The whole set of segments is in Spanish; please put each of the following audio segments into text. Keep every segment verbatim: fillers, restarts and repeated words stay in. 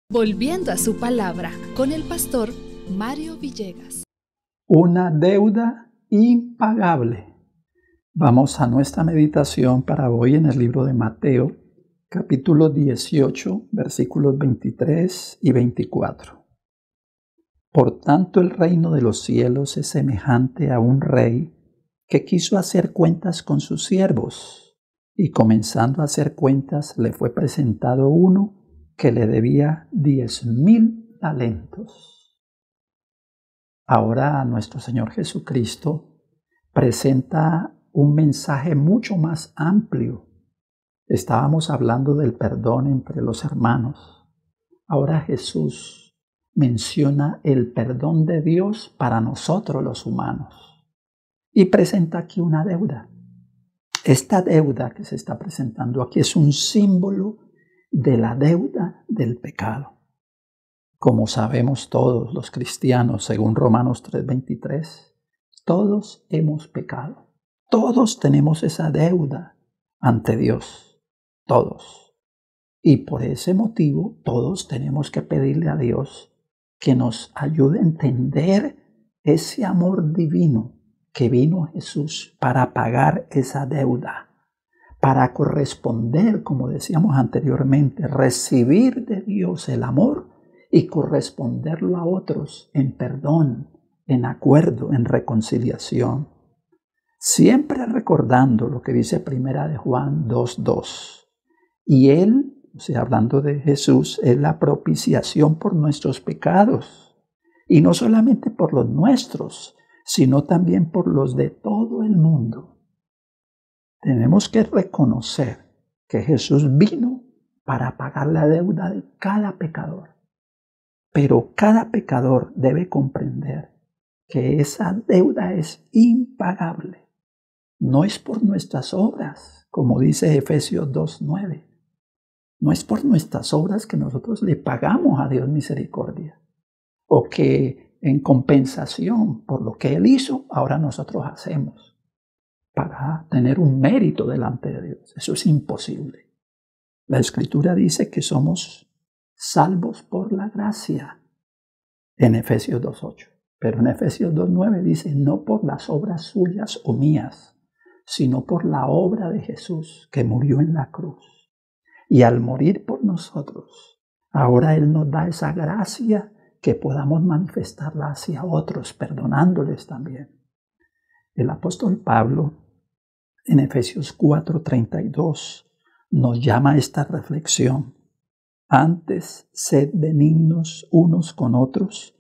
Volviendo a su palabra con el pastor Mario Villegas. Una deuda impagable. Vamos a nuestra meditación para hoy en el libro de Mateo, capítulo dieciocho, versículos veintitrés y veinticuatro. Por tanto, el reino de los cielos es semejante a un rey que quiso hacer cuentas con sus siervos, y comenzando a hacer cuentas le fue presentado uno que le debía diez mil talentos. Ahora nuestro Señor Jesucristo presenta un mensaje mucho más amplio. Estábamos hablando del perdón entre los hermanos. Ahora Jesús menciona el perdón de Dios para nosotros los humanos y presenta aquí una deuda. Esta deuda que se está presentando aquí es un símbolo de la deuda del pecado. Como sabemos todos los cristianos, según Romanos tres veintitrés, todos hemos pecado. Todos tenemos esa deuda ante Dios. Todos. Y por ese motivo, todos tenemos que pedirle a Dios que nos ayude a entender ese amor divino que vino Jesús para pagar esa deuda. Para corresponder, como decíamos anteriormente, recibir de Dios el amor y corresponderlo a otros en perdón, en acuerdo, en reconciliación. Siempre recordando lo que dice Primera de Juan dos dos. Y Él, o sea, hablando de Jesús, es la propiciación por nuestros pecados. Y no solamente por los nuestros, sino también por los de todo el mundo. Tenemos que reconocer que Jesús vino para pagar la deuda de cada pecador. Pero cada pecador debe comprender que esa deuda es impagable. No es por nuestras obras, como dice Efesios dos nueve. No es por nuestras obras que nosotros le pagamos a Dios misericordia. O que en compensación por lo que Él hizo, ahora nosotros hacemos para tener un mérito delante de Dios. Eso es imposible. La Escritura dice que somos salvos por la gracia en Efesios dos ocho. Pero en Efesios dos nueve dice, no por las obras suyas o mías, sino por la obra de Jesús que murió en la cruz. Y al morir por nosotros, ahora Él nos da esa gracia que podamos manifestarla hacia otros, perdonándoles también. El apóstol Pablo, en Efesios cuatro treinta y dos, nos llama a esta reflexión. Antes, sed benignos unos con otros,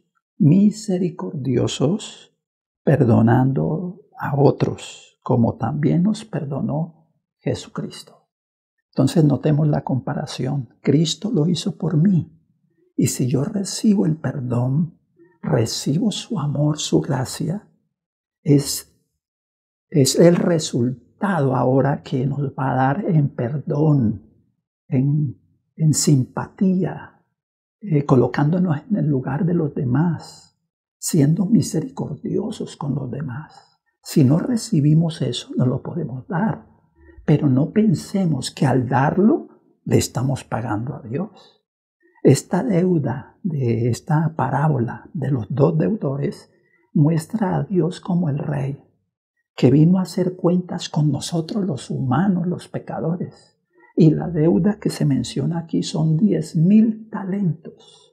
misericordiosos, perdonando a otros, como también nos perdonó Jesucristo. Entonces notemos la comparación. Cristo lo hizo por mí. Y si yo recibo el perdón, recibo su amor, su gracia, es, es el resultado ahora que nos va a dar en perdón, en, en simpatía, eh, colocándonos en el lugar de los demás, siendo misericordiosos con los demás. Si no recibimos eso, no lo podemos dar. Pero no pensemos que al darlo le estamos pagando a Dios. Esta deuda de esta parábola de los dos deudores muestra a Dios como el Rey, que vino a hacer cuentas con nosotros los humanos, los pecadores. Y la deuda que se menciona aquí son diez mil talentos.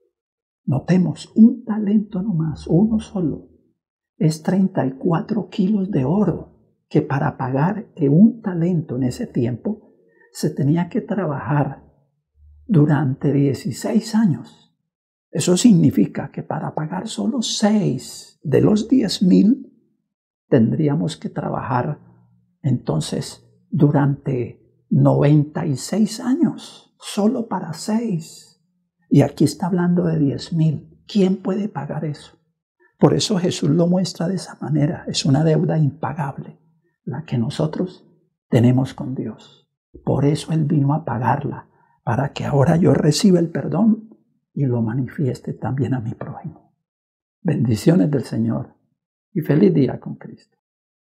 Notemos, un talento nomás, uno solo, es treinta y cuatro kilos de oro, que para pagar un talento en ese tiempo se tenía que trabajar durante dieciséis años. Eso significa que para pagar solo seis de los diez mil tendríamos que trabajar entonces durante noventa y seis años, solo para seis. Y aquí está hablando de diez mil. ¿Quién puede pagar eso? Por eso Jesús lo muestra de esa manera. Es una deuda impagable, la que nosotros tenemos con Dios. Por eso Él vino a pagarla, para que ahora yo reciba el perdón y lo manifieste también a mi prójimo. Bendiciones del Señor y feliz día con Cristo.